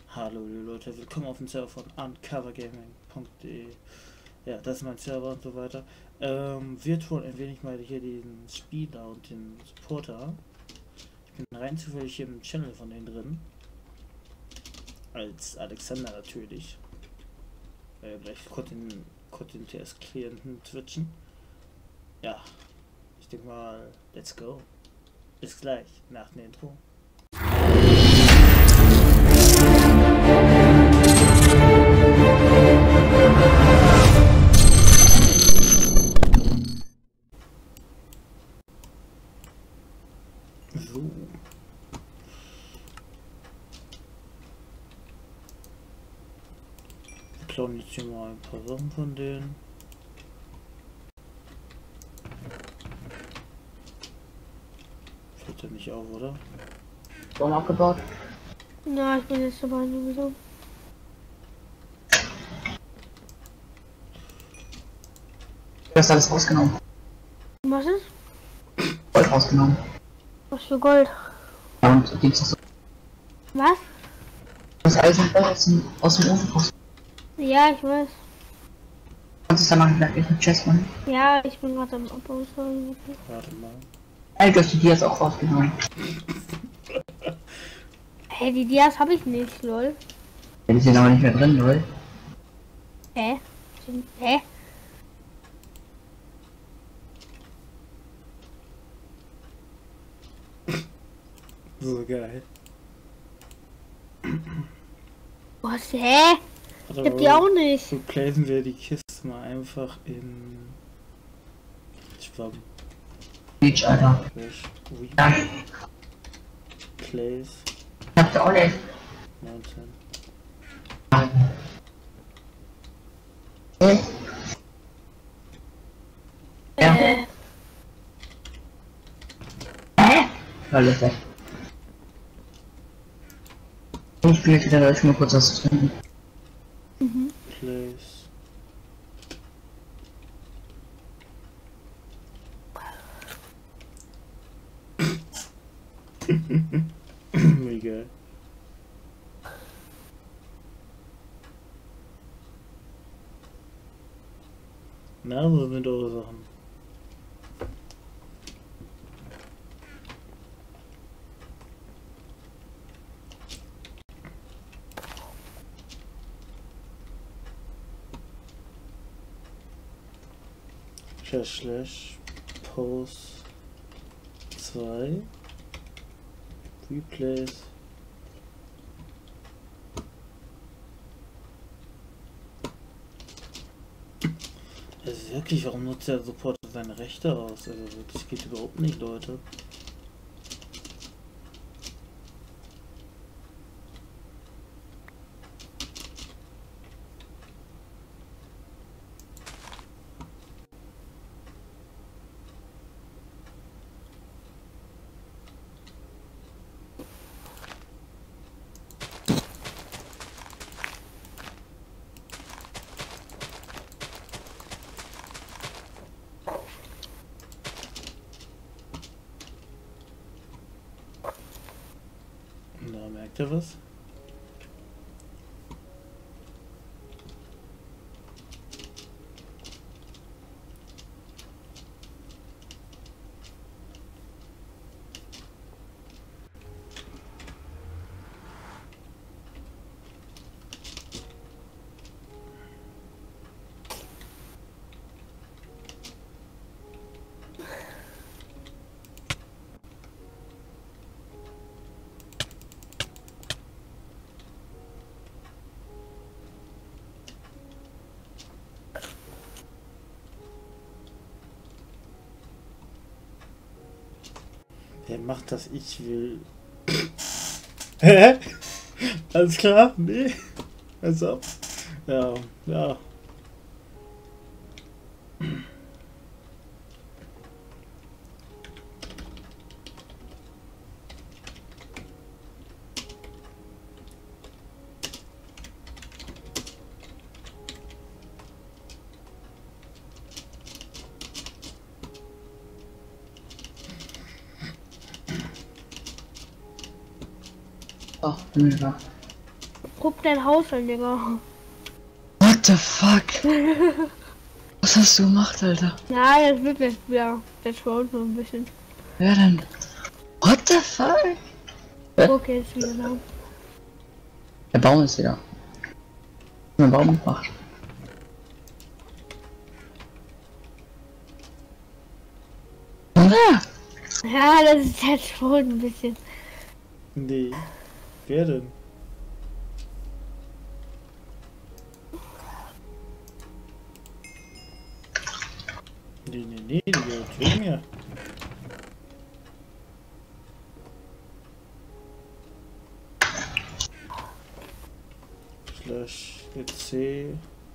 Hallo liebe Leute, willkommen auf dem Server von uncovergaming.de. Ja, das ist mein Server und so weiter. Wir tun ein wenig mal hier den Spieler und den Supporter. Ich bin rein zufällig hier im Channel von denen drin. Als Alexander natürlich. Gleich Content TS-Klienten switchen. Ja, ich denke mal, let's go. Bis gleich, nach dem Intro. So. Wir klauen jetzt hier mal ein paar Sachen von denen. Fällt ja nicht auf, oder? Baum abgebaut. Ja, ich bin jetzt dabei sowieso. Du hast alles rausgenommen. Was ist? Gold rausgenommen. Was für Gold? Und gibt's das so. Was? Das alles in Gold aus dem Ofen raus. Ja, ich weiß. Kannst du dann noch gleich mit Chest machen? Ja, ich bin gerade am Abbau. Sorry. Warte mal. Ey, du hast die Dias auch rausgenommen. Hey, die Dias habe ich nicht, lol. Ja, die sind aber nicht mehr drin, lol. Hä? Hä? So geil. Was? Hä? Ich hab die auch nicht. So placen wir die Kiste mal einfach in Schwamm. Beach, Alter. Ja. Place Ich hab die auch nicht. 19. Ja. Alles weg. Ich spiele wieder, da ich mal kurz was zu trinken. Place. Wie geil. Na, wo sind eure Sachen? Slash Post 2 Replace also wirklich, warum nutzt der Support seine Rechte aus? Also wirklich geht überhaupt nicht, Leute. Da merkt ihr was? Wer macht das? Ich will. Hä? Alles klar? Nee. Also. Ja, ja. Oh, bin ich da. Guck dein Haus an, Digga. What the fuck? Was hast du gemacht, Alter? Ja, das wird jetzt wieder. Das schaut so ein bisschen. Wer denn? What the fuck? Guck jetzt wieder da. Der Baum ist wieder. Mein Baum gemacht. Ah, Ja, das ist jetzt schon ein bisschen. Nee. Wer denn? Nee, die gehört wegen mir. Slash EC.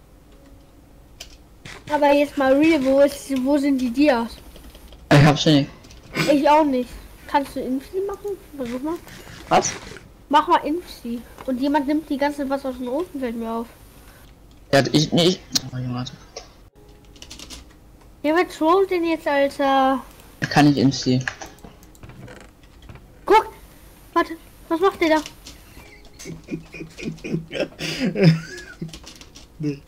Aber jetzt mal real, wo sind die Dias? ich hab's nicht. Ich auch nicht. Kannst du Infi machen? Versuch mal. Was? Mach mal Infi. Und jemand nimmt die ganze was aus dem Ofen, fällt mir auf. Ja, ich nicht. Oh, Junge, warte. Ja, wer trollt denn jetzt, Alter? Kann ich MC. Guck! Warte, was macht der da? Nee.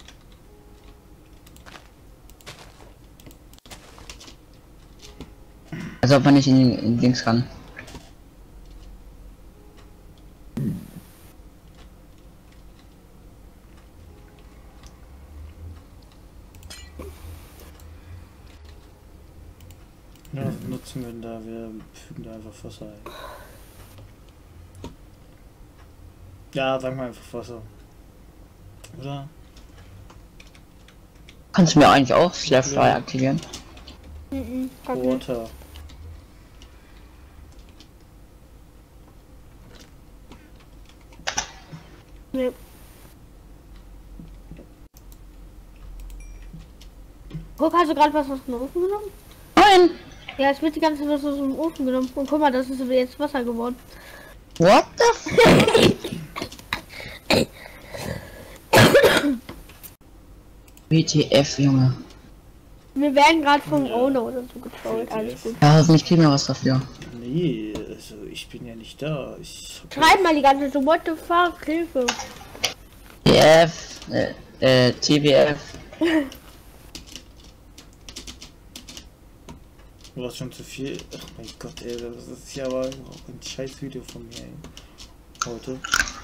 Also ob man nicht in den Dings kann. Ja, nutzen wir da, wir fügen da einfach Wasser ein. Ja, sagen wir einfach Wasser. Oder? Kannst du mir eigentlich auch Slash Fly aktivieren? Kann nicht. Water. Nee. Guck, hast du gerade was aus dem Ofen genommen? Nein! Ja, es wird die ganze Zeit was aus dem Ofen genommen. Und guck mal, das ist jetzt Wasser geworden. What the fuck? WTF, Junge. Wir werden gerade vom Owner oder so getrollt. Alles gut. Ja, hoffentlich kriegen wir was dafür. Nee, also ich bin ja nicht da. Schreib mal die ganze Zeit so, what the fuck, Hilfe. TF, TBF. Du hast schon zu viel. Ach mein Gott, ey, das ist ja aber auch ein scheiß Video von mir, ey. Heute.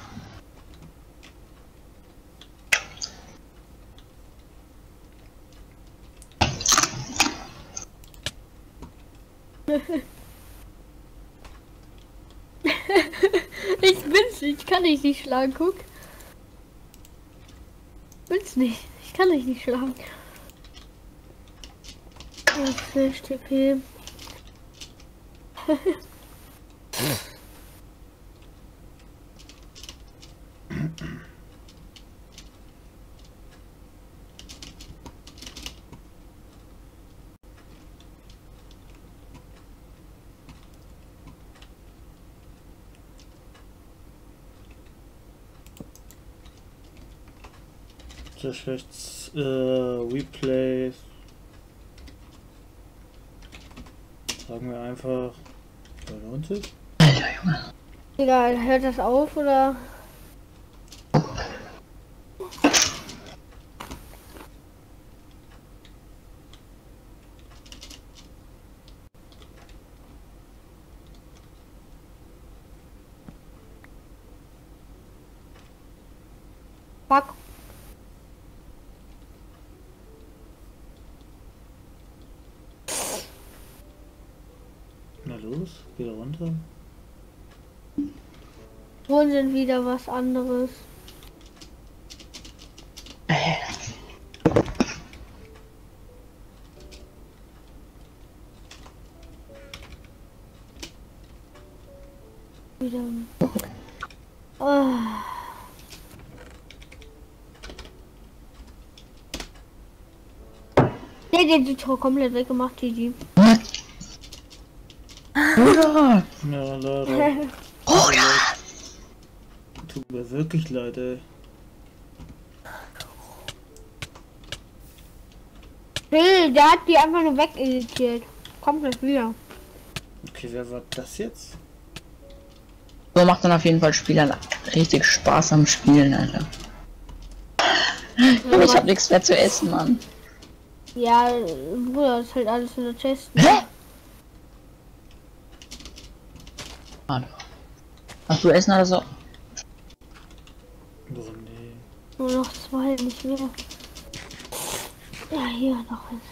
Ich bin's nicht, ich kann dich nicht schlagen, guck. Bin's nicht, ich kann dich nicht schlagen. Flash TP. Sehr schlecht. Replay. Sagen wir einfach. Lohnt sich? Alter, Junge. Egal, hört das auf oder? Fuck. Na los, wieder runter. Holen sind wieder was anderes. Wieder. Oh. Der hat die Tor komplett weggemacht, GG. What? Bruder! Ja, leider. Bruder! Tut mir wirklich leid, ey. Hey, der hat die einfach nur wegeditiert. Kommt gleich wieder. Okay, wer war das jetzt? So macht dann auf jeden Fall Spielern richtig Spaß am Spielen, Alter. Aber ich hab nichts mehr zu essen, Mann. Ja, Bruder, das ist halt alles in der Chest. Hä? Mann. Hast du Essen oder so? Oh, nee. Nur noch 2, nicht mehr. Ja, hier noch eins.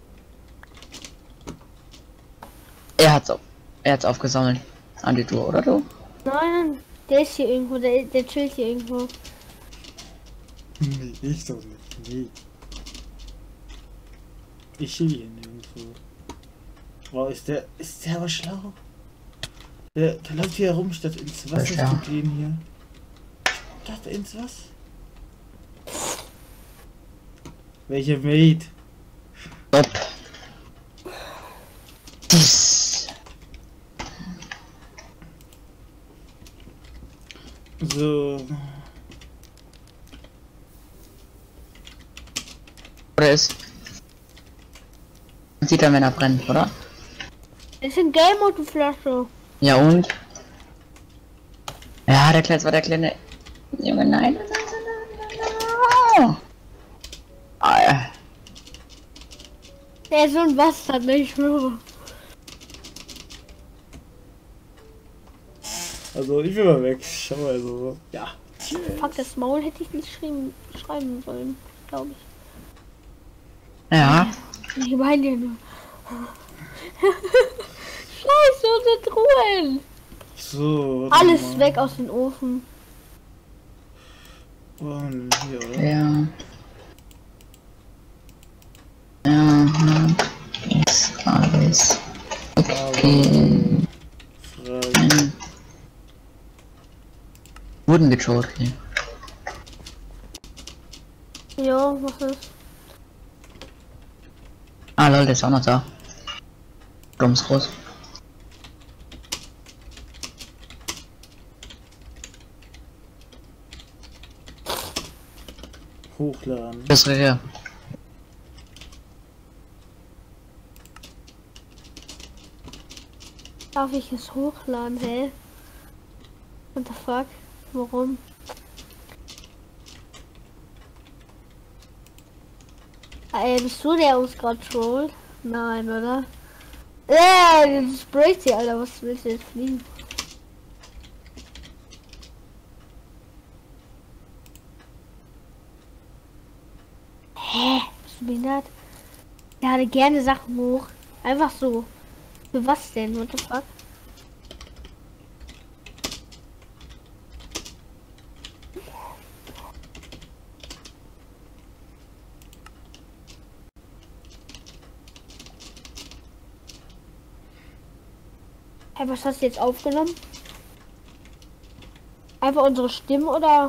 Er hat's aufgesammelt. An die Tour, oder du? Nein, der ist hier irgendwo, der chillt hier irgendwo. Nee, ich doch nicht. Nee. Ich chill hier nirgendwo. Wow, ist der aber schlau? Der läuft hier herum, statt ins Wasser Ja. zu gehen hier. Statt ins was? Welcher Mate? Stopp. Dies. So. Oder ist. Man sieht er, wenn er brennt, oder? Das ist ein Game Mode, die Flasche. Ja und? Ja, das war der kleine Junge, nein. Ah, ja. Der ist so ein Bastard, ne? Ich schwöre. Also ich will mal weg. Schau mal so. Ja. Fuck, das Maul hätte ich nicht schreiben sollen, glaube ich. Ja. Ich meine ja nur. Scheiße, unsere Truhen! So. Alles mal. weg aus dem Ofen. Und hier, oder? Ja. Ja, ist alles. Okay. Frage. Wurden getrollt, okay. Jo, was ist? Ah lol, der ist auch noch da. Dummes groß. Hochladen. Das wäre her. Darf ich es hochladen, hä? What the fuck? Warum? Ey, bist du der uns gerade trollt? Nein, oder? Das spricht sie, Alter. Was willst du jetzt fliegen? Hä? Bist du behindert? Ich lade gerne Sachen hoch. Einfach so. Für was denn? What the fuck? Hey, was hast du jetzt aufgenommen? Einfach unsere Stimmen oder?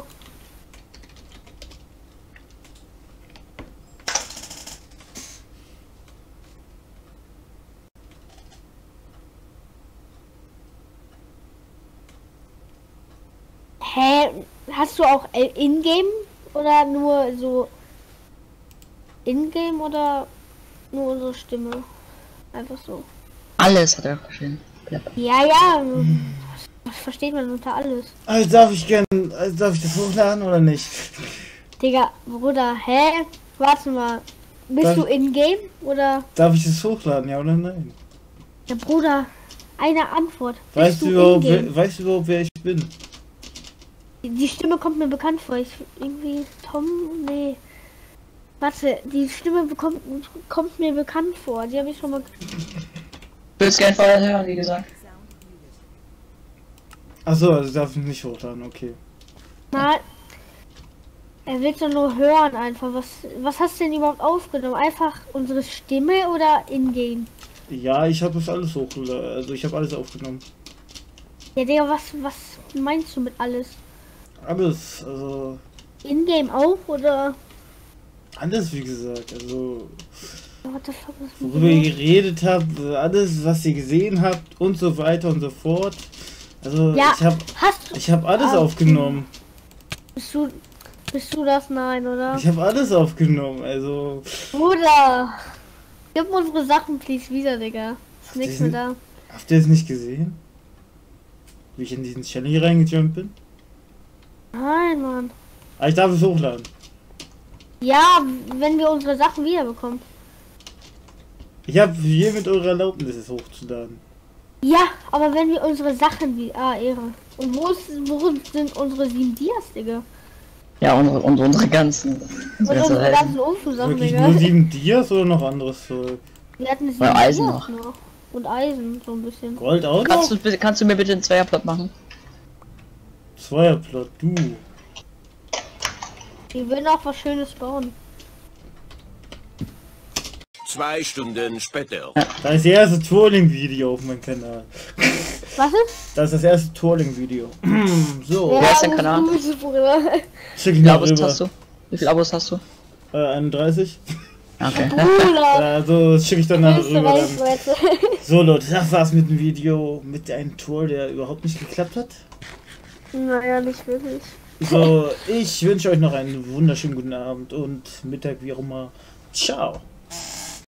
Hä? Hast du auch in-game oder nur so in-game oder nur unsere Stimme? Einfach so. Alles hat er verstehen. Ja, ja. Was versteht man unter alles? Also darf ich das hochladen oder nicht? Digga, Bruder, hä? Warte mal. Bist Darf- du in-game oder? Darf ich das hochladen, ja oder nein? Ja, Bruder, eine Antwort. Weißt Bist du überhaupt, in-game? weißt du überhaupt, wer ich bin? Die Stimme kommt mir bekannt vor. Ich irgendwie Tom, nee. Warte, die Stimme kommt mir bekannt vor. Die habe ich schon mal. Ich würde es gerne vorher hören, wie gesagt. Achso, also darf ich nicht hochladen, okay. Na, er will doch nur hören einfach. Was hast du denn überhaupt aufgenommen? Einfach unsere Stimme oder in-game? Ja, ich habe das alles hochgeladen, also ich habe alles aufgenommen. Ja, Digga, was meinst du mit alles? Alles, also In-game auch oder? alles wie gesagt, also What the fuck ist mit worüber ihr dir? geredet habt, alles was ihr gesehen habt und so weiter und so fort. Also Ja, ich habe alles Ah, aufgenommen. Bist du das? Nein, oder? Ich habe alles aufgenommen, also Bruder! Gib unsere Sachen, please, wieder, Digga. Ist nichts mehr diesen- da. habt ihr es nicht gesehen? Wie ich in diesen Challenge reingejumpt bin? Nein, Mann. Aber ich darf es hochladen. Ja, wenn wir unsere Sachen wiederbekommen. Ich habe hier mit eurer Erlaubnis es hochzuladen. Ja, aber wenn wir unsere Sachen wie. Ah, Ehre. Und wo sind unsere 7 Dias, Digga? Ja, unsere ganzen. Und unsere ganzen Ofen-Sachen, Wirklich Digga. nur 7 Dias oder noch anderes Zeug? Wir hatten 7 Ja, Eisen Dias noch. Und Eisen, so ein bisschen. Gold auch? Kannst du mir bitte einen Zweierplot machen? Zweierplot, du. Wir werden auch was Schönes bauen. 2 Stunden später. Da ist das erste Trolling-Video auf meinem Kanal. Was ist? Das ist das erste Trolling-Video. So, Wer ist dein Kanal? Bruder. schick Wie ich viele mal Abos rüber. hast du? Wie viele Abos hast du? 31. Okay. Also schicke ich dann nach Größte rüber. Dann. Reichweite. So Leute, das war's mit dem Video. Mit einem Troll, der überhaupt nicht geklappt hat. Naja, nicht wirklich. So, ich wünsche euch noch einen wunderschönen guten Abend und Mittag, wie auch immer. Ciao.